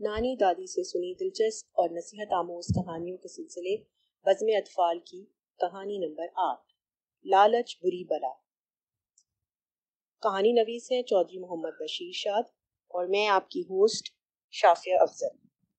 نانی دادی سے سنی دلچسپ اور نصیحت آموز کہانیوں کے سلسلے بزم اطفال کی کہانی نمبر 8 لالچ بری بلا۔ کہانی نویس ہیں چودھری محمد بشیر شاد اور میں آپ کی ہوسٹ شافیہ افضل۔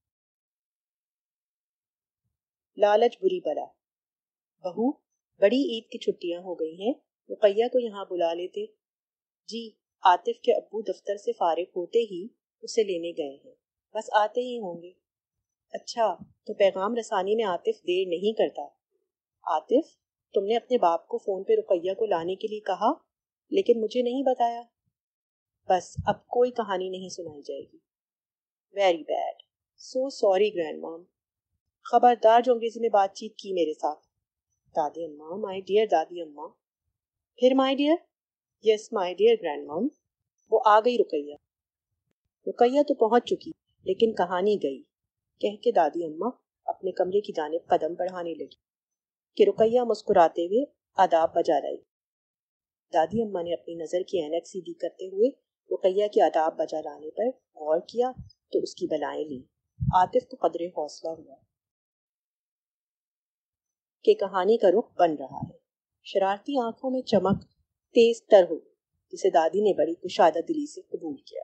لالچ بری بلا۔ بہو، بڑی عید کی چھٹیاں ہو گئی ہیں، رقیہ کو یہاں بلا لیتے۔ جی، عاطف کے ابو دفتر سے فارغ ہوتے ہی اسے لینے گئے ہیں، بس آتے ہی ہوں گے۔ اچھا، تو پیغام رسانی میں عاطف دیر نہیں کرتا۔ عاطف، تم نے اپنے باپ کو فون پہ رقیہ کو لانے کے لیے کہا لیکن مجھے نہیں بتایا۔ بس اب کوئی کہانی نہیں سنائی جائے گی۔ Very bad, so sorry grand mom. خبردار جو انگریزی میں بات چیت کی میرے ساتھ۔ دادی اماں، مائی ڈیئر دادی اماں۔ پھر my dear? Yes my dear grand mom. وہ آ گئی رقیہ۔ رقیہ تو پہنچ چکی لیکن کہانی گئی، کہہ کے دادی اماں اپنے کمرے کی جانب قدم بڑھانے لگی کہ رقیہ مسکراتے ہوئے آداب بجا لائی۔ دادی اماں نے اپنی نظر کی اینک سیدھی کرتے ہوئے رقیہ کے آداب بجا لانے پر غور کیا تو اس کی بلائیں لی۔ عاطف کو قدرے حوصلہ ہوا کہ کہانی کا رخ بن رہا ہے۔ شرارتی آنکھوں میں چمک تیز تر ہو جسے دادی نے بڑی کشادہ دلی سے قبول کیا۔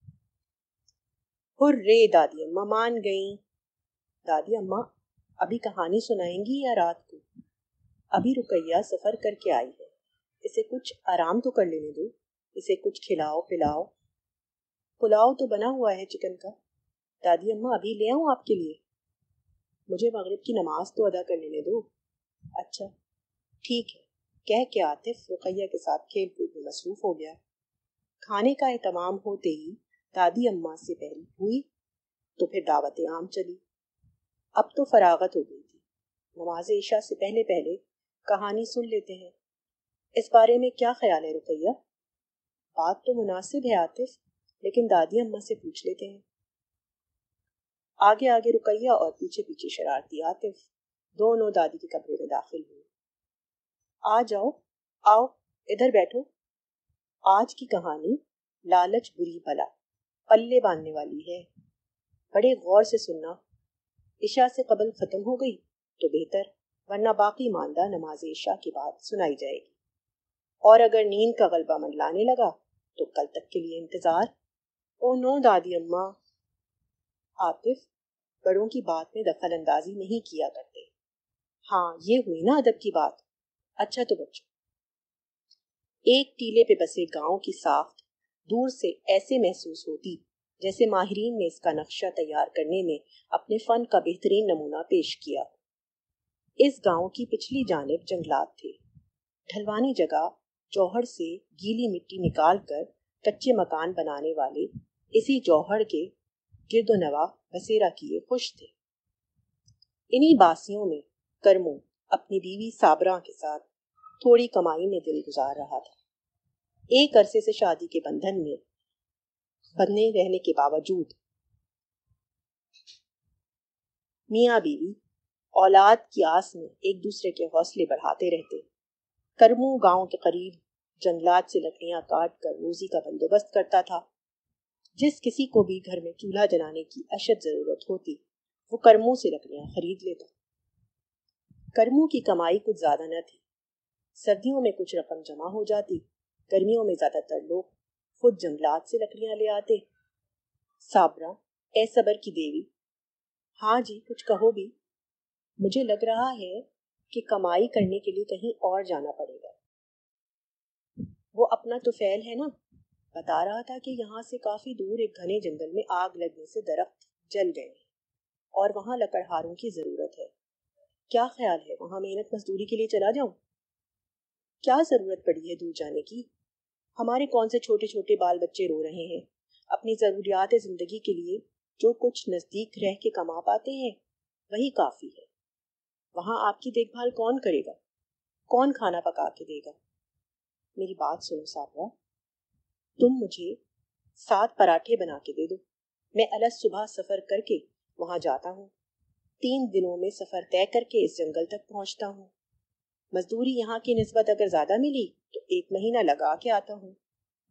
ہرے، دادی اماں مان گئیں۔ دادی اماں ابھی کہانی سنائیں گی یا رات کو؟ ابھی رقیہ سفر کر کے آئی ہے، اسے کچھ آرام تو کر لینے دو، اسے کچھ کھلاؤ پلاؤ۔ پلاؤ تو بنا ہوا ہے چکن کا۔ دادی اماں ابھی لے آؤں آپ کے لیے؟ مجھے مغرب کی نماز تو ادا کر لینے دو۔ اچھا ٹھیک ہے، کہہ کے عاطف رقیہ کے ساتھ کھیل کود میں مصروف ہو گیا۔ کھانے کا اہتمام ہوتے ہی دادی اماں سے پہل ہوئی تو پھر دعوت عام چلی۔ اب تو فراغت ہو گئی تھی، نماز عشاء سے پہلے پہلے کہانی سن لیتے ہیں۔ اس بارے میں کیا خیال ہے رقیہ؟ بات تو مناسب ہے عاطف، لیکن دادی اماں سے پوچھ لیتے ہیں۔ آگے آگے رقیہ اور پیچھے پیچھے شرارتی عاطف، دونوں دادی کے کمرے میں داخل ہوئے۔ آ جاؤ، آؤ ادھر بیٹھو۔ آج کی کہانی لالچ بری بلا پلے باندھنے والی ہے، بڑے غور سے سننا۔ عشاء سے قبل ختم ہو گئی تو بہتر، ورنہ باقی ماندہ نماز عشاء کے بعد سنائی جائے گی، اور اگر نیند کا غلبہ منڈلانے لگا تو کل تک کے لیے انتظار۔ او نو دادی اماں۔ عاطف، بڑوں کی بات میں دخل اندازی نہیں کیا کرتے۔ ہاں، یہ ہوئی نا ادب کی بات۔ اچھا تو بچوں، ایک ٹیلے پہ بسے گاؤں کی ساخت دور سے ایسے محسوس ہوتی جیسے ماہرین نے اس کا نقشہ تیار کرنے میں اپنے فن کا بہترین نمونہ پیش کیا۔ اس گاؤں کی پچھلی جانب جنگلات تھے، ڈھلوانی جگہ جوہر سے گیلی مٹی نکال کر کچے مکان بنانے والے اسی جوہر کے گرد و نواح بسیرا کیے خوش تھے۔ انہی باسیوں میں کرمو اپنی بیوی صابراں کے ساتھ تھوڑی کمائی میں دل گزار رہا تھا۔ ایک عرصے سے شادی کے بندھن میں بندھے رہنے کے باوجود میاں بیوی اولاد کی آس میں ایک دوسرے کے حوصلے بڑھاتے رہتے۔ کرمو گاؤں کے قریب جنگلات سے لکڑیاں کاٹ کر روزی کا بندوبست کرتا تھا۔ جس کسی کو بھی گھر میں چولہا جلانے کی اشد ضرورت ہوتی وہ کرمو سے لکڑیاں خرید لیتا۔ کرمو کی کمائی کچھ زیادہ نہ تھی، سردیوں میں کچھ رقم جمع ہو جاتی، گرمیوں میں زیادہ تر لوگ خود جنگلات سے لکڑیاں لے آتے۔ صابرہ، اے صبر کی دیوی۔ ہاں جی، کچھ کہو بھی۔ مجھے لگ رہا ہے کہ کمائی کرنے کے لیے کہیں اور جانا پڑے گا۔ وہ اپنا طفیل ہے نا، بتا رہا تھا کہ یہاں سے کافی دور ایک گھنے جنگل میں آگ لگنے سے درخت جل گئے ہیں اور وہاں لکڑہاروں کی ضرورت ہے۔ کیا خیال ہے وہاں محنت مزدوری کے لیے چلا جاؤں؟ کیا ضرورت پڑی ہے دور جانے کی؟ ہمارے کون سے چھوٹے چھوٹے بال بچے رو رہے ہیں، اپنی ضروریات زندگی کے لیے جو کچھ نزدیک رہ کے کما پاتے ہیں وہی کافی ہے۔ وہاں آپ کی دیکھ بھال کون کرے گا؟ کون کھانا پکا کے دے گا؟ میری بات سنو صابرہ، تم مجھے 7 پراٹھے بنا کے دے دو، میں الگ صبح سفر کر کے وہاں جاتا ہوں، 3 دنوں میں سفر طے کر کے اس جنگل تک پہنچتا ہوں۔ مزدوری یہاں کی نسبت اگر زیادہ ملی تو 1 مہینہ لگا کے آتا ہوں۔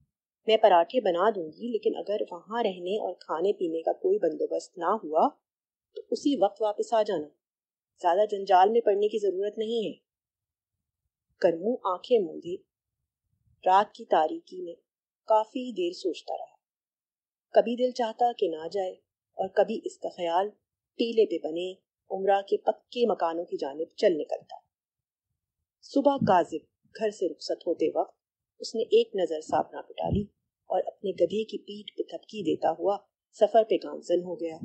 میں پراٹھے بنا دوں گی، لیکن اگر وہاں رہنے اور کھانے پینے کا کوئی بندوبست نہ ہوا تو اسی وقت واپس آ جانا، زیادہ جنجال میں پڑنے کی ضرورت نہیں ہے۔ کرمو آنکھیں موندے رات کی تاریکی میں کافی دیر سوچتا رہا۔ کبھی دل چاہتا کہ نہ جائے، اور کبھی اس کا خیال ٹیلے پہ بنے عمرہ کے پکے مکانوں کی جانب چل نکلتا۔ صبح کاذب گھر سے رخصت ہوتے وقت اس نے ایک نظر سابرا پہ ڈالی اور اپنے گدھے کی پیٹھ پہ تھپکی دیتا ہوا سفر پہ گامزن ہو گیا۔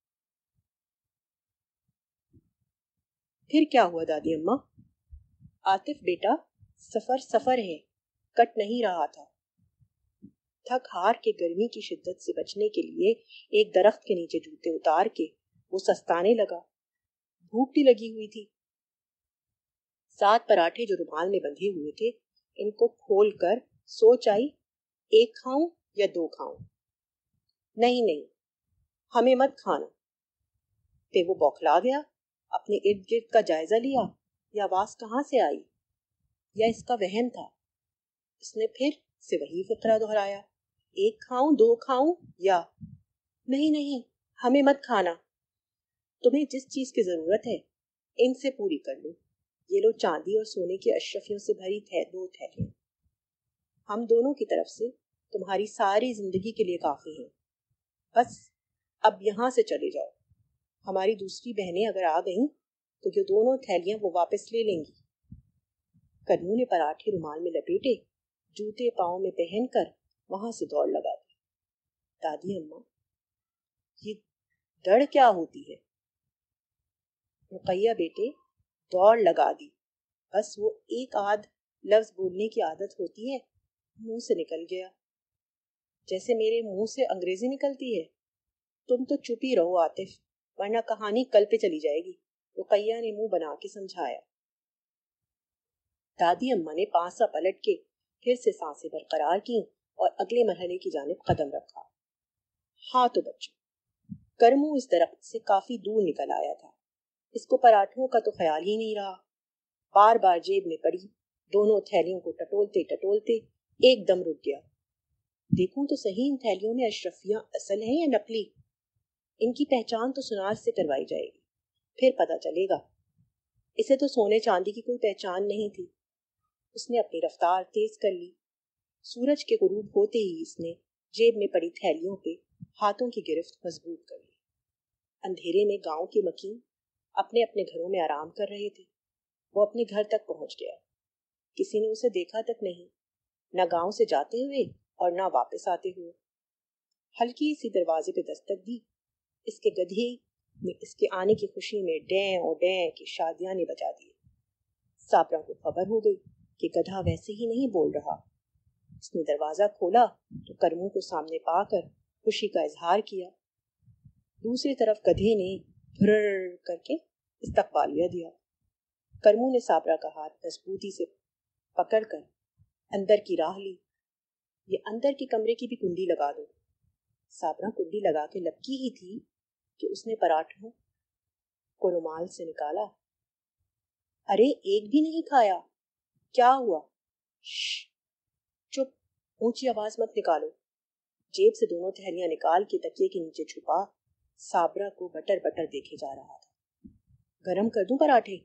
پھر کیا ہوا دادی اماں؟ عاطف بیٹا، سفر سفر ہے، کٹ نہیں رہا تھا۔ تھک ہار کے گرمی کی شدت سے بچنے کے لیے ایک درخت کے نیچے جوتے اتار کے وہ سستانے لگا۔ بھوک بھی لگی ہوئی تھی۔ 7 پراٹھے جو رومال میں بندھے ہوئے تھے، ان کو کھول کر سوچ آئی، ایک کھاؤں یا 2 کھاؤں؟ نہیں، ہمیں مت کھانا۔ پہ وہ بوکھلا گیا، اپنے ارد گرد کا جائزہ لیا۔ یہ آواز کہاں سے آئی؟ یا اس کا وہم تھا؟ اس نے پھر سے وہی فقرہ دہرایا، ایک کھاؤں 2 کھاؤں یا نہیں، ہمیں مت کھانا۔ تمہیں جس چیز کی ضرورت ہے ان سے پوری کر لو۔ یہ لو چاندی اور سونے کی اشرفیوں سے بھری 2 تھیلیاں، ہم دونوں کی طرف سے تمہاری ساری زندگی کے لیے کافی ہیں۔ بس اب یہاں سے چلے جاؤ۔ ہماری دوسری بہنیں اگر آ گئیں تو یہ دونوں تھیلیاں وہ واپس لے لیں گی۔ کرمو نے پراٹھے رومال میں لپیٹے، جوتے پاؤں میں پہن کر وہاں سے دوڑ لگا دی۔ دادی اماں، یہ ڈر کیا ہوتی ہے؟ رقیہ بیٹے، دوڑ لگا دی، بس وہ ایک آدھ لفظ بولنے کی عادت ہوتی ہے، منہ سے نکل گیا، جیسے میرے منہ سے انگریزی نکلتی ہے۔ تم تو چپ ہی رہو عاطف، ورنہ کہانی کل پہ چلی جائے گی، رقیہ نے منہ بنا کے سمجھایا۔ دادی اماں نے پانسا پلٹ کے پھر سے سانسیں برقرار کی اور اگلے مرحلے کی جانب قدم رکھا۔ ہاں تو بچوں، کرمو اس درخت سے کافی دور نکل آیا تھا۔ اس کو پراٹھوں کا تو خیال ہی نہیں رہا۔ بار بار جیب میں پڑی دونوں تھیلیوں کو ٹٹولتے ایک دم رک گیا۔ دیکھوں تو صحیح، ان تھیلیوں میں اشرفیاں اصل ہیں یا نقلی؟ ان کی پہچان تو سنار سے کروائی جائے گی، پھر پتہ چلے گا۔ اسے تو سونے چاندی کی کوئی پہچان نہیں تھی۔ اس نے اپنی رفتار تیز کر لی۔ سورج کے غروب ہوتے ہی اس نے جیب میں پڑی تھیلیوں پہ ہاتھوں کی گرفت مضبوط کر لی۔ اندھیرے میں گاؤں کے مکین اپنے اپنے گھروں میں آرام کر رہے تھے۔ وہ اپنے گھر تک پہنچ گیا۔ کسی نے اسے دیکھا تک نہیں، نہ گاؤں سے جاتے ہوئے اور نہ واپس آتے ہوئے۔ ہلکی سی دروازے پہ دستک دی۔ اس کے گدھے نے اس کے آنے کی خوشی میں ڈیں اور ڈیں کی شادیاں نے بجا دیے۔ سابرا کو خبر ہو گئی کہ گدھا ویسے ہی نہیں بول رہا۔ اس نے دروازہ کھولا تو کرمو کو سامنے پا کر خوشی کا اظہار کیا۔ دوسری طرف گدھے نے بھرر کر کے استقبالیہ دیا۔ کرمو نے سابرا کا ہاتھ مضبوطی سے پکڑ کر اندر کی راہ لی۔ یہ اندر کے کمرے کی بھی کنڈی لگا دو۔ سابرا کنڈی لگا کے لپکی ہی تھی کہ اس نے پراٹھوں کو رومال سے نکالا۔ ارے ایک بھی نہیں کھایا، کیا ہوا؟ شش، چپ، اونچی آواز مت نکالو۔ جیب سے دونوں تھیلیاں نکال کے تکیے کے نیچے چھپا سابرا کو بٹر بٹر دیکھے جا رہا تھا۔ گرم کر دوں پراٹھے؟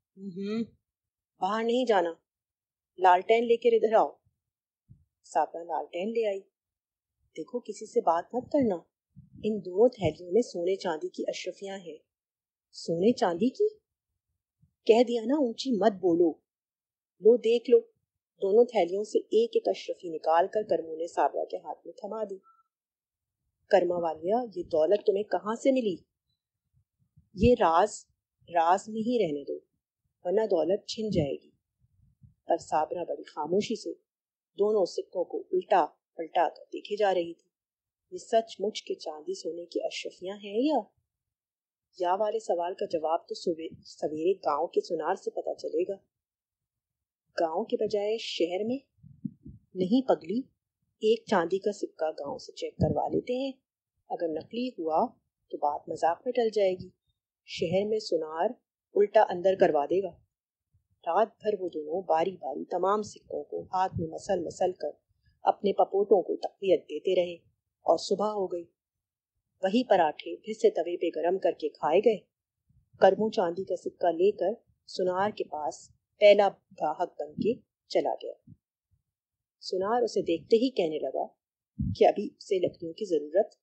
باہر نہیں جانا، لالٹین لے کر ادھر آؤ۔ سابرا لالٹین لے آئی۔ دیکھو کسی سے بات مت کرنا، ان دونوں تھیلیوں میں سونے چاندی کی اشرفیاں ہیں۔ سونے چاندی کی؟ کہہ دیا نا اونچی مت بولو۔ لو دیکھ لو۔ دونوں تھیلیوں سے ایک ایک اشرفی نکال کر کرمو نے سابرا کے ہاتھ میں تھما دی۔ کرما والیا، یہ دولت تمہیں کہاں سے ملی؟ یہ راز میں ہی رہنے دو، ورنہ دولت چھن جائے گی۔ پر سابرا بڑی خاموشی سے دونوں سکوں کو الٹا پلٹا کر دیکھے جا رہی تھی۔ یہ سچ مچ کے چاندی سونے کی اشرفیاں ہیں یا والے سوال کا جواب تو سویرے گاؤں کے سنار سے پتا چلے گا۔ گاؤں کے بجائے شہر میں؟ نہیں پگلی، ایک چاندی کا سکہ گاؤں سے چیک کروا لیتے ہیں، اگر نقلی ہوا تو بات مذاق میں ٹل جائے گی۔ شہر میں سنار الٹا اندر کروا دے گا۔ رات بھر وہ دونوں باری باری تمام سکوں کو ہاتھ میں مسل کر اپنے پپوٹوں کو تقویت دیتے رہے اور صبح ہو گئی۔ وہی پراٹھے پھر سے توے پہ گرم کر کے کھائے گئے۔ کرمو چاندی کا سکہ لے کر سنار کے پاس پہلا گاہک بن کے چلا گیا۔ سنار اسے دیکھتے ہی کہنے لگا کہ ابھی اسے لکڑیوں کی ضرورت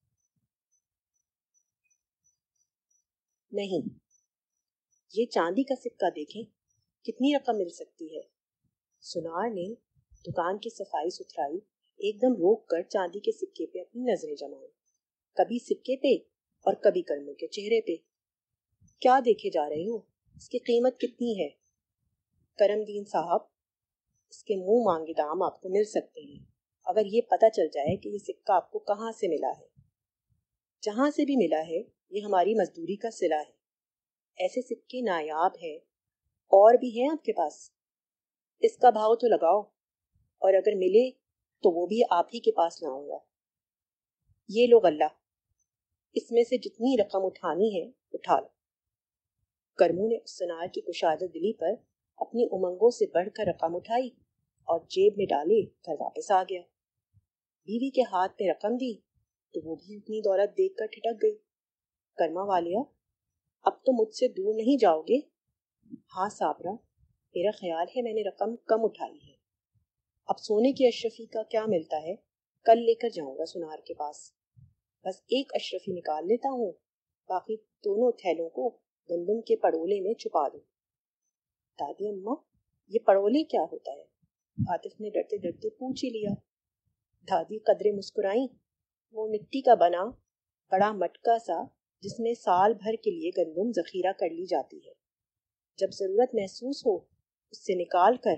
نہیں، یہ چاندی کا سکہ دیکھیں کتنی رقم مل سکتی ہے۔ سنار نے دکان کی صفائی ستھرائی ایک دم روک کر چاندی کے سکے پہ اپنی نظریں جمائیں، کبھی سکے پہ اور کبھی کرمو کے چہرے پہ۔ کیا دیکھے جا رہے ہو؟ اس کی قیمت کتنی ہے؟ کرم دین صاحب، اس کے منہ مانگے دام آپ کو مل سکتے ہیں اگر یہ پتہ چل جائے کہ یہ سکہ آپ کو کہاں سے ملا ہے۔ جہاں سے بھی ملا ہے یہ ہماری مزدوری کا صلہ ہے۔ ایسے سکے نایاب ہیں، اور بھی ہیں آپ کے پاس؟ اس کا بھاؤ تو لگاؤ، اور اگر ملے تو وہ بھی آپ ہی کے پاس لاؤں گا۔ یہ لو غلہ، اس میں سے جتنی رقم اٹھانی ہے اٹھا لو۔ کرمو نے اس سنار کی کشادہ دلی پر اپنی امنگوں سے بڑھ کر رقم اٹھائی اور جیب میں ڈالے گھر واپس آ گیا۔ بیوی کے ہاتھ میں رقم دی تو وہ بھی اتنی دولت دیکھ کر ٹھٹک گئی۔ کرما والیا، اب تو مجھ سے دور نہیں جاؤ گے؟ ہاں صابرہ، میرا خیال ہے میں نے رقم کم اٹھائی ہے۔ اب سونے کی اشرفی کا کیا ملتا ہے، کل لے کر جاؤں گا سنار کے پاس۔ بس ایک اشرفی نکال لیتا ہوں، باقی دونوں تھیلوں کو گندم کے پڑولے میں چھپا دو۔ دادی اماں، یہ پڑولے کیا ہوتا ہے؟ عاطف نے ڈرتے ڈرتے پوچھ ہی لیا۔ دادی قدرے مسکرائیں۔ وہ مٹی کا بنا بڑا مٹکا سا جس میں سال بھر کے لیے گندم ذخیرہ کر لی جاتی ہے، جب ضرورت محسوس ہو اس سے نکال کر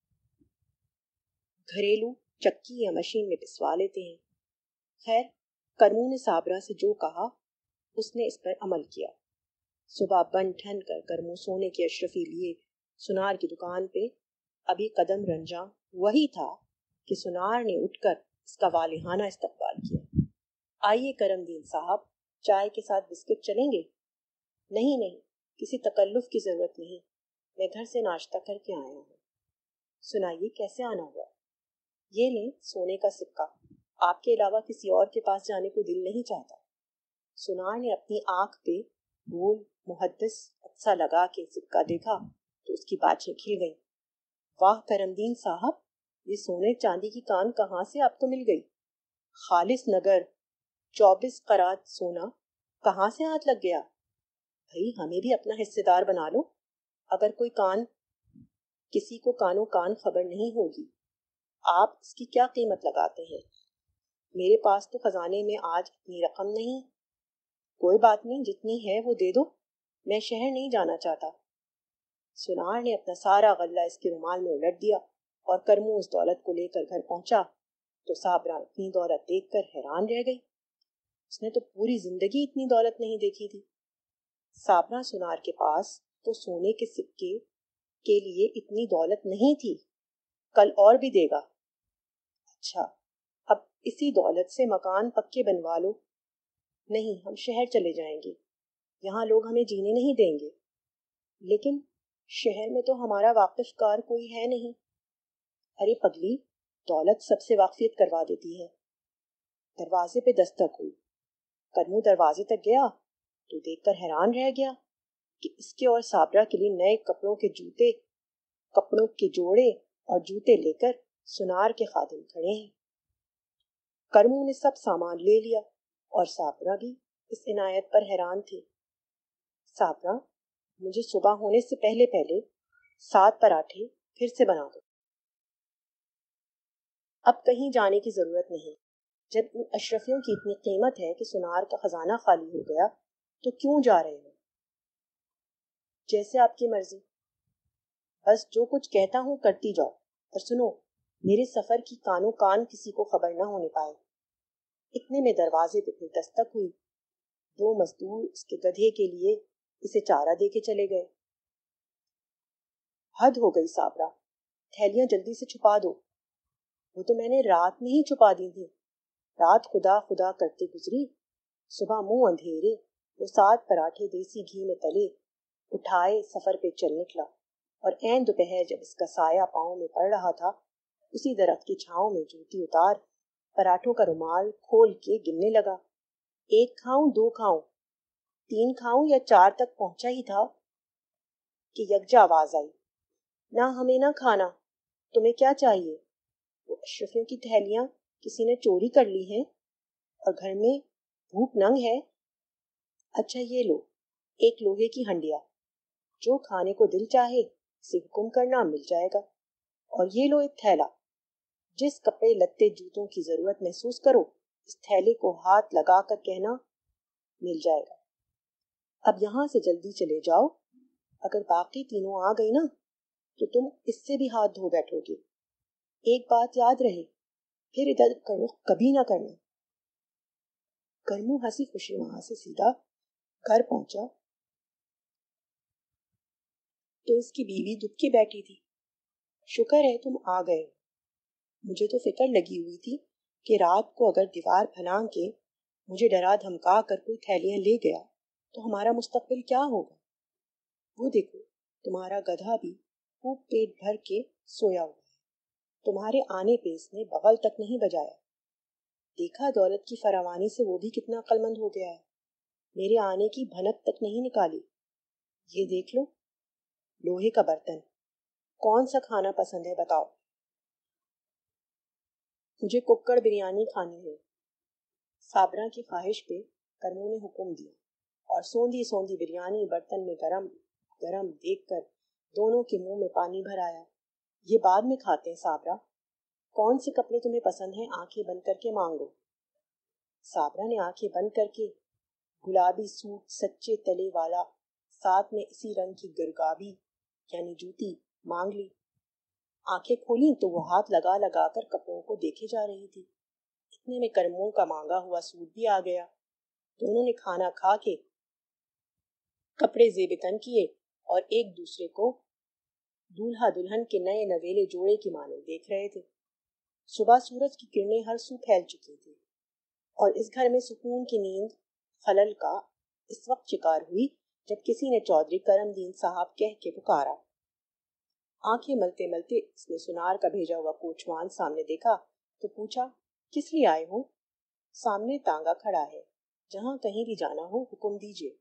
گھریلو چکی یا مشین میں پسوا لیتے ہیں۔ خیر، کرمو نے صابرہ سے جو کہا اس نے اس پر عمل کیا۔ صبح بن ٹھن کر کرمو سونے کی اشرفی لیے سنار کی دکان پہ ابھی قدم رنجاں وہی تھا کہ سنار نے اٹھ کر اس کا والہانہ استقبال کیا۔ آئیے کرم دین صاحب، چائے کے ساتھ بسکٹ چلیں گے؟ نہیں نہیں، کسی تکلف کی ضرورت نہیں، میں گھر سے ناشتہ کر کے آیا ہوں۔ سنائیے کیسے آنا ہوا؟ یہ لیں سونے کا سکہ، آپ کے علاوہ کسی اور کے پاس جانے کو دل نہیں چاہتا۔ سنار نے اپنی آنکھ پہ گول محدث عدسہ لگا کے سکہ دیکھا تو اس کی باتیں کھل گئیں۔ واہ کرم دین صاحب، یہ سونے چاندی کی کان کہاں سے آپ کو مل گئی؟ خالص نگر 24 قرات سونا کہاں سے ہاتھ لگ گیا؟ بھئی ہمیں بھی اپنا حصے دار بنا لو۔ اگر کوئی کسی کو کانوں کان خبر نہیں ہوگی، آپ اس کی کیا قیمت لگاتے ہیں؟ میرے پاس تو خزانے میں آج اتنی رقم نہیں۔ کوئی بات نہیں، جتنی ہے وہ دے دو، میں شہر نہیں جانا چاہتا۔ سنار نے اپنا سارا غلہ اس کے رومال میں الٹ دیا اور کرمو اس دولت کو لے کر گھر پہنچا تو صابرہ اتنی دولت دیکھ کر حیران رہ گئی۔ اس نے تو پوری زندگی اتنی دولت نہیں دیکھی تھی۔ صابرہ سنار کے پاس تو سونے کے سکے کے لیے اتنی دولت نہیں تھی، کل اور بھی دے گا۔ اچھا، اب اسی دولت سے مکان پکے بنوا لو۔ نہیں، ہم شہر چلے جائیں گے، یہاں لوگ ہمیں جینے نہیں دیں گے۔ لیکن شہر میں تو ہمارا واقف کار کوئی ہے نہیں۔ ارے پگلی، دولت سب سے واقفیت کروا دیتی ہے۔ دروازے پہ دستک ہوئی۔ کرمو دروازے تک گیا تو دیکھ کر حیران رہ گیا کہ اس کے اور صابرہ کے لیے نئے کپڑوں کے جوڑے اور جوتے لے کر سنار کے خادم کھڑے ہیں۔ کرمو نے سب سامان لے لیا اور صابرہ بھی اس عنایت پر حیران تھی۔ صابرہ، مجھے صبح ہونے سے پہلے 7 پراٹھے پھر سے بنا دو۔ اب کہیں جانے کی ضرورت نہیں۔ جب ان اشرفیوں کی اتنی قیمت ہے کہ سنار کا خزانہ خالی ہو گیا تو کیوں جا رہے ہو؟ جیسے آپ کی مرضی، بس جو کچھ کہتا ہوں کرتی جاؤ، اور سنو، میرے سفر کی کانوں کان کسی کو خبر نہ ہونے پائے۔ اتنے میں دروازے پہ پھر دستک ہوئی۔ 2 مزدور اس کے گدھے کے لیے اسے چارہ دے کے چلے گئے۔ حد ہو گئی صابرہ، تھیلیاں جلدی سے چھپا دو۔ وہ تو میں نے رات میں ہی چھپا دی تھی، رات خدا خدا کرتے گزری، صبح منہ اندھیرے وہ 7 پراٹھے دیسی گھی میں تلے اٹھائے سفر پہ چل نکلا، اور عین دوپہر جب اس کا سایہ پاؤں میں پڑ رہا تھا उसी दरख्त की छांव में जूती उतार पराठों का रुमाल खोल के गिनने लगा। 1 खाऊं, 2 खाऊं, 3 खाऊं या 4 तक पहुंचा ही था कि यकजा आवाज आई, ना हमें ना खाना, तुम्हें क्या चाहिए? वो अशरफियों की थैलियां किसी ने चोरी कर ली हैं और घर में भूख नंग है। अच्छा ये लो, एक लोहे की हंडिया, जो खाने को दिल चाहे इसे हुक्म करना मिल जाएगा। और ये लो एक थैला, जिस कपड़े लत्ते जूतों की जरूरत महसूस करो इस थैले को हाथ लगा कर कहना मिल जाएगा। अब यहाँ से जल्दी चले जाओ, अगर बाकी तीनों आ गई ना तो तुम इससे भी हाथ धो बैठोगे। एक बात याद रहे, फिर इधर करो कभी ना करना। करमू हंसी खुशी वहां से सीधा घर पहुंचा तो इसकी बीवी दुबकी बैठी थी। शुक्र है तुम आ गए, मुझे तो फिक्र लगी हुई थी कि रात को अगर दीवार फलांग के मुझे डरा धमका कर कोई थैलियां ले गया तो हमारा मुस्तकबिल क्या होगा। वो देखो, तुम्हारा गधा भी खूब पेट भर के सोया हुआ है, तुम्हारे आने पे इसने बगल तक नहीं बजाया। देखा दौलत की फरावानी से वो भी कितना अक्लमंद हो गया है, मेरे आने की भनक तक नहीं निकाली। ये देख लो, लोहे का बर्तन, कौन सा खाना पसंद है बताओ? मुझे कुक्कड़ बिरयानी खानी है। साबरा की ख्वाहिश पे करमू ने हुक्म दिया और सौंधी सौंधी बिरयानी बर्तन में गरम गरम देखकर दोनों के मुंह में पानी भर आया। ये बाद में खाते हैं साबरा, कौन से कपड़े तुम्हें पसंद हैं आंखें बंद करके मांगो। साबरा ने आंखें बंद करके गुलाबी सूट सच्चे तले वाला साथ में इसी रंग की गिरगाबी यानी जूती मांग ली। आंखें खोली तो वो हाथ लगा लगा कर कपड़ों को देखे जा रही थी। इतने में करमू का मांगा हुआ सूट भी आ गया। दोनों ने खाना खा के कपड़े जेबितन किए और एक दूसरे को दूल्हा दुल्हन के नए नवेले जोड़े की माने देख रहे थे। सुबह सूरज की किरणें हर सू फैल चुकी थी और इस घर में सुकून की नींद खलल का इस वक्त शिकार हुई जब किसी ने चौधरी करमदीन साहब कह के पुकारा। आंखें मलते मलते इसने सुनार का भेजा हुआ कोचवान सामने देखा तो पूछा, किस लिए आए हो? सामने तांगा खड़ा है, जहां कहीं भी जाना हो हुक्म दीजिए।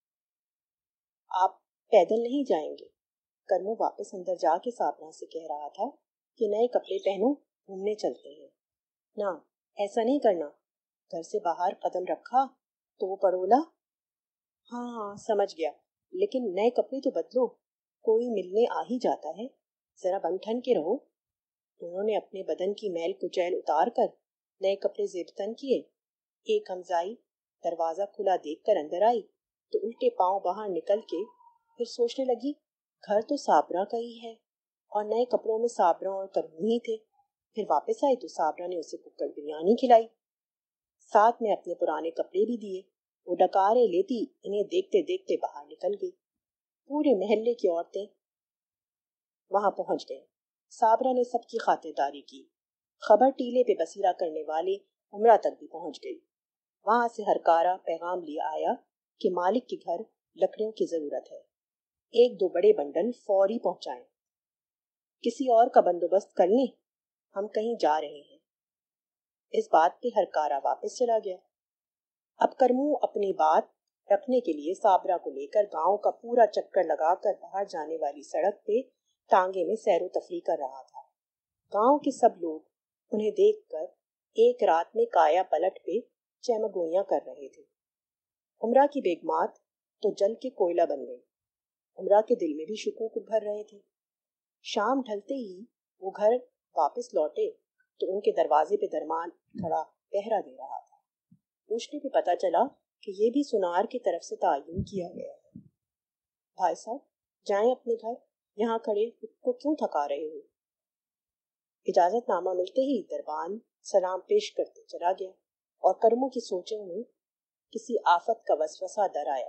आप पैदल नहीं जाएंगे? करमू वापस अंदर जाके साबरा से कह रहा था कि नए कपड़े पहनो, घूमने चलते हैं। ना, ऐसा नहीं करना। घर से बाहर कदम रखा तो वो पड़ोला। हाँ हाँ समझ गया, लेकिन नए कपड़े तो बदलो, कोई मिलने आ ही जाता है, जरा बन ठन के रहो। उन्होंने अपने बदन की मैल कुचैल उतार कर नए कपड़े जेबतन किए। एक हमजाई दरवाजा खुला देखकर अंदर आई तो उल्टे पांव बाहर निकल के फिर सोचने लगी, घर तो साबरा का ही है और नए कपड़ों में साबरा और करमू ही थे। फिर वापस आई तो साबरा ने उसे कुक्कड़ बिरयानी खिलाई, साथ में अपने पुराने कपड़े भी दिए। वो डकारे लेती इन्हें देखते देखते बाहर निकल गई। पूरे मोहल्ले की औरतें वहां पहुंच गई। साबरा ने सबकी खातिरदारी की। खबर टीले पे बसीरा करने वाले उमरा तक भी पहुंच गई। वहां से हरकारा पैगाम लिया आया कि मालिक के घर लकड़ियों की जरूरत है, 1-2 बड़े बंडल फौरी पहुंचाएं। किसी और का बंदोबस्त कर लें, हम कहीं जा रहे हैं। इस बात पे हरकारा वापस चला गया। अब करमू अपनी बात रखने के लिए साबरा को लेकर गांव का पूरा चक्कर लगाकर बाहर जाने वाली सड़क पे टांगे में सैरो तफरी कर रहा था। गांव के सब लोग उन्हें देखकर एक रात में काया पलट पे चैमगोइयां कर रहे थे। उमरा की बेगमात तो जल के कोयला बन गई। उमरा के दिल में भी शुकूक भर रहे थे। शाम ढलते ही वो घर वापस लौटे तो उनके दरवाजे पे दरमान खड़ा पहरा दे रहा था। पूछने पे पता चला कि ये भी सुनार की तरफ से तायुन किया गया है। भाई साहब जाएं अपने घर, यहाँ खड़े खुद को क्यों थका रहे हो? इजाजतनामा मिलते ही दरबान सलाम पेश करते चला गया और करमू की सोचों में किसी आफत का वसवसा डर आया।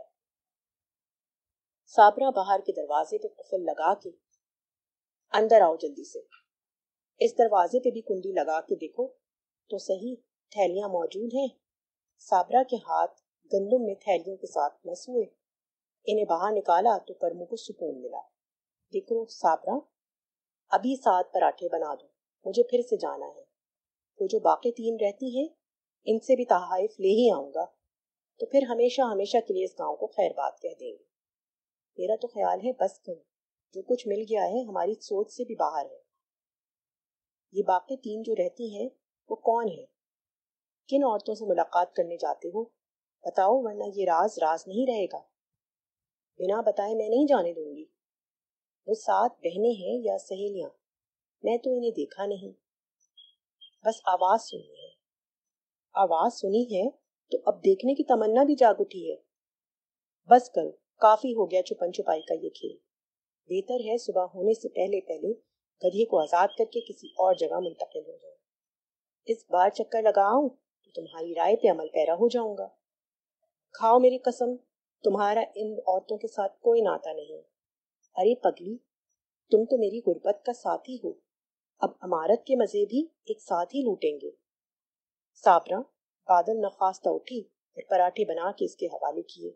साबरा बाहर के दरवाजे पे कुफल लगा के, अंदर आओ जल्दी से। इस दरवाजे पे भी कुंडी लगा के देखो तो सही, थैलियां मौजूद हैं। साबरा के हाथ गंदुम में थैलियों के साथ मस हुए। इन्हें बाहर निकाला तो करमू को सुकून मिला। देखो साबरा, अभी 7 पराठे बना दो, مجھے پھر سے جانا ہے. وہ جو باقی 3 رہتی ہیں ان سے بھی تحائف لے ہی آؤں گا. تو پھر ہمیشہ ہمیشہ کے لیے اس گاؤں کو خیر بات کہہ دیں گے. میرا تو خیال ہے بس کرو، جو کچھ مل گیا ہے ہماری سوچ سے بھی باہر ہے. یہ باقی 3 جو رہتی ہیں وہ کون ہیں؟ کن عورتوں سے ملاقات کرنے جاتے ہو؟ بتاؤ، ورنہ یہ راز راز نہیں رہے گا. بنا بتائے میں نہیں جانے دوں گی. وہ 7 بہنیں ہیں یا سہیلیاں؟ میں تو انہیں دیکھا نہیں، بس آواز سنی ہے. آواز سنی ہے تو اب دیکھنے کی تمنا بھی جاگ اٹھی ہے. بس کرو، کافی ہو گیا چھپن چھپائی کا یہ کھیل. بہتر ہے صبح ہونے سے پہلے پہلے گدھے کو آزاد کر کے کسی اور جگہ منتقل ہو جاؤں. اس بار چکر لگاؤں تو تمہاری رائے پہ عمل پیرا ہو جاؤں گا. کھاؤ میری قسم، تمہارا ان عورتوں کے ساتھ کوئی ناتا نہیں. ارے پگلی، تم تو میری غربت کا ساتھی ہو. اب امارت کے مزے بھی ایک ساتھ ہی لوٹیں گے. صابرہ بادل نخواستہ اٹھی اور پراٹھے بنا کے اس کے حوالے کیے.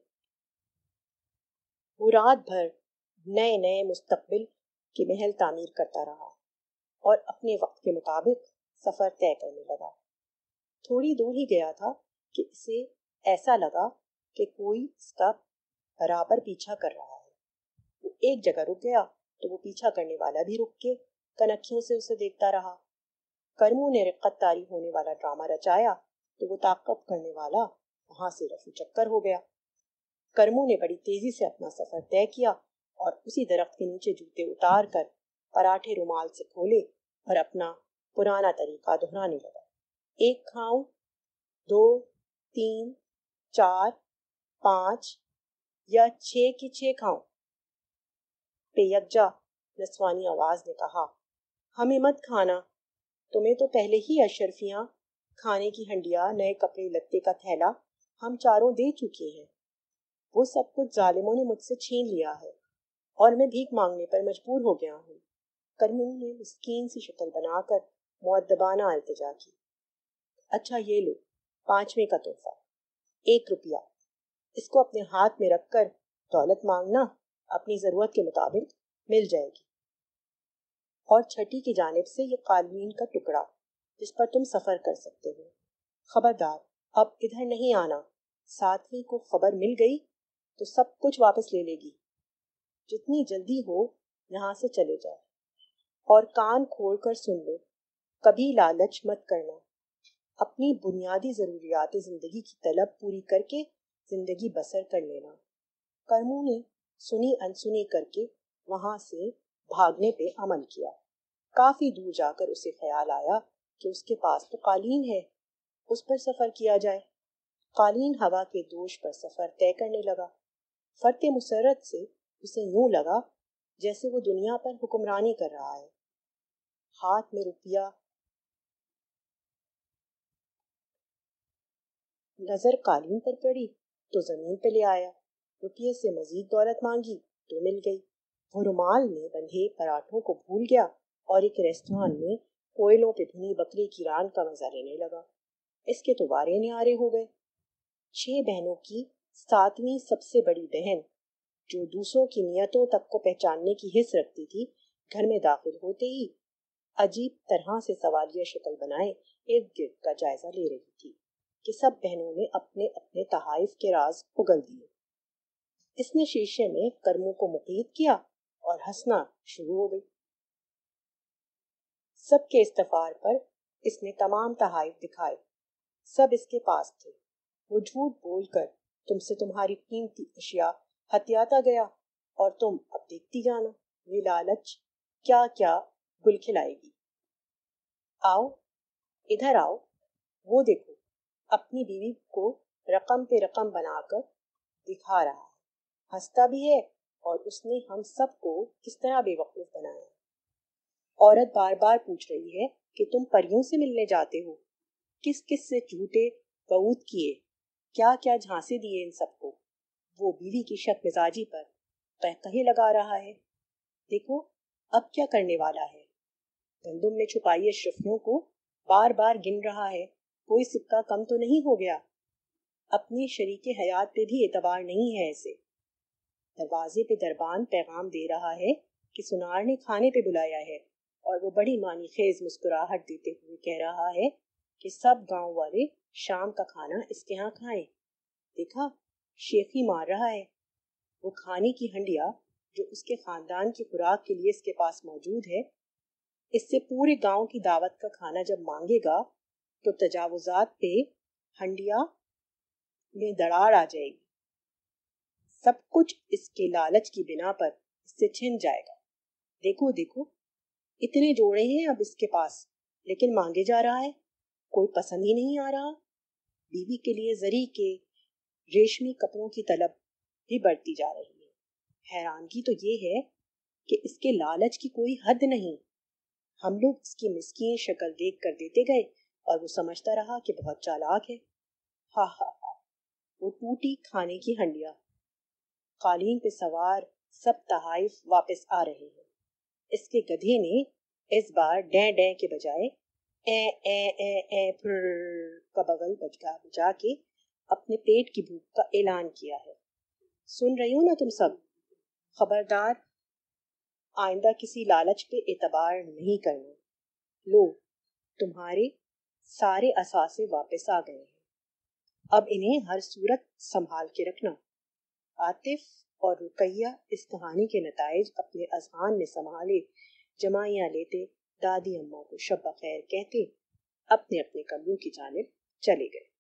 وہ رات بھر نئے نئے مستقبل کے محل تعمیر کرتا رہا اور اپنے وقت کے مطابق سفر طے کرنے لگا. تھوڑی دور ہی گیا تھا کہ اسے ایسا لگا کہ کوئی اس کا برابر پیچھا کر رہا ہے. وہ ایک جگہ رک گیا تو وہ پیچھا کرنے والا بھی رک کے کنکھیوں سے اسے دیکھتا رہا. کرموں نے رقت تاری ہونے والا ڈرامہ رچایا تو وہ تعاقب کرنے والا وہاں سے رفو چکر ہو گیا. کرموں نے بڑی تیزی سے اپنا سفر طے کیا اور اسی درخت کے نیچے جوتے اتار کر پراٹھے رومال سے کھولے اور اپنا پرانا طریقہ دہرانے لگا. 1 کھاؤں، 2، 3، 4، 5 یا 6 کی 6 کھاؤں؟ بے یکجا نسوانی آواز نے کہا. ہمیں مت کھانا، تمہیں تو پہلے ہی اشرفیاں، کھانے کی ہنڈیا، نئے کپڑے لتے کا تھیلا ہم چاروں دے چکے ہیں. وہ سب کچھ ظالموں نے مجھ سے چھین لیا ہے اور میں بھیک مانگنے پر مجبور ہو گیا ہوں. کرموں نے مسکین سی شکل بنا کر مؤدبانہ التجا کی. اچھا یہ لو 5ویں کا تحفہ، 1 روپیہ. اس کو اپنے ہاتھ میں رکھ کر دولت مانگنا، اپنی ضرورت کے مطابق مل جائے گی. اور چھٹی کی جانب سے یہ قالین کا ٹکڑا جس پر تم سفر کر سکتے ہو. خبردار اب ادھر نہیں آنا. 7ویں کو خبر مل گئی تو سب کچھ واپس لے لے گی. جتنی جلدی ہو یہاں سے چلے جاؤ. اور کان کھول کر سن لو، کبھی لالچ مت کرنا. اپنی بنیادی ضروریات زندگی کی طلب پوری کر کے زندگی بسر کر لینا. کرموں نے سنی انسنی کر کے وہاں سے بھاگنے پہ عمل کیا. کافی دور جا کر اسے خیال آیا کہ اس کے پاس تو قالین ہے، اس پر سفر کیا جائے. قالین ہوا کے دوش پر سفر طے کرنے لگا. فرط مسرت سے اسے یوں لگا جیسے وہ دنیا پر حکمرانی کر رہا ہے. ہاتھ میں روپیہ، نظر قالین پر پڑی تو زمین پہ لے آیا. روپیے سے مزید دولت مانگی تو مل گئی. وہ رومال میں بندھے پراٹھوں کو بھول گیا اور ایک ریستوران میں کوئلوں پہ بھنی بکری کی ران کا مزہ لینے لگا. اس کے تو وارے نیارے ہو گئے. 6 بہنوں کی 7ویں سب سے بڑی بہن، جو دوسروں کی نیتوں تک کو پہچاننے کی حس رکھتی تھی، گھر میں داخل ہوتے ہی عجیب طرح سے سوالیہ شکل بنائے ارد گرد کا جائزہ لے رہی تھی کہ سب بہنوں نے اپنے اپنے تحائف کے راز اگل دیے. اس نے شیشے میں کرموں کو مقید کیا اور ہنسنا شروع ہو گئی. سب کے استفار پر اس نے تمام تحائف دکھائے. سب اس کے پاس تھے. وہ جھوٹ بول کر تم سے تمہاری قیمتی اشیاء ہتھیاتا گیا اور تم اب دیکھتی جانا یہ لالچ کیا کیا گل کھلائے گی. آؤ ادھر آؤ، وہ دیکھو اپنی بیوی کو رقم پہ رقم بنا کر دکھا رہا ہے. ہنستا بھی ہے اور اس نے ہم سب کو کس طرح بے وقوف بنایا. عورت بار بار پوچھ رہی ہے کہ تم پریوں سے ملنے جاتے ہو. کس کس سے جھوٹے وعود کیے، کیا کیا جھانسے دیے ان سب کو. وہ بیوی کی شک مزاجی پر قہقہے لگا رہا ہے. دیکھو اب کیا کرنے والا ہے. گندم میں چھپائی اشرفیوں کو بار بار گن رہا ہے. کوئی سکہ کم تو نہیں ہو گیا. اپنی شریک حیات پہ بھی اعتبار نہیں ہے اسے. دروازے پہ دربان پیغام دے رہا ہے کہ سنار نے کھانے پہ بلایا ہے. اور وہ بڑی معنی خیز مسکراہٹ دیتے ہوئے کہہ رہا ہے کہ سب گاؤں والے شام کا کھانا اس کے ہاں کھائیں۔ دیکھا، شیخی مار رہا ہے۔ وہ کھانے کی ہنڈیا جو اس کے خاندان کی خوراک کے لیے اس کے پاس موجود ہے، اس سے پورے گاؤں کی دعوت کا کھانا جب مانگے گا تو تجاوزات پہ ہنڈیا میں دراڑ آ جائے گی۔ سب کچھ اس کے لالچ کی بنا پر اس سے چھن جائے گا۔ دیکھو دیکھو، اتنے جوڑے ہیں اب اس کے پاس، لیکن مانگے جا رہا ہے، کوئی پسند ہی نہیں آ رہا۔ بیوی کے لیے زری کے ریشمی کپڑوں کی طلب بھی بڑھتی جا رہی ہے۔ حیرانگی تو یہ ہے کہ اس کے لالچ کی کوئی حد نہیں۔ ہم لوگ اس کی مسکین شکل دیکھ کر دیتے گئے اور وہ سمجھتا رہا کہ بہت چالاک ہے۔ ہا ہا ہا۔ وہ ٹوٹی کھانے کی ہنڈیا، قالین پہ سوار سب تحائف واپس آ رہے ہیں۔ اس کے گدھے نے اس بار ڈیں ڈیں کے بجائے اے اے اے اے پھر کا بغل بجا کے اپنے پیٹ کی بھوک کا اعلان کیا ہے۔ سن رہی ہو نا تم سب؟ خبردار، آئندہ کسی لالچ پہ اعتبار نہیں کرنا۔ لو، تمہارے سارے اثاثے واپس آ گئے ہیں، اب انہیں ہر صورت سنبھال کے رکھنا۔ عاطف اور رقیہ اس کہانی کے نتائج اپنے اذہان میں سنبھالے جمائیاں لیتے دادی اماں کو شب بخیر کہتے اپنے اپنے کمروں کی جانب چلے گئے۔